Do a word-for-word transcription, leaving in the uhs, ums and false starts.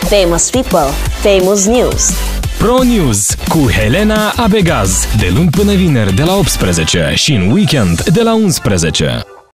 Famous people, famous news. Pro News cu Helena Abegaz, de luni până vineri de la optsprezece și în weekend de la unsprezece.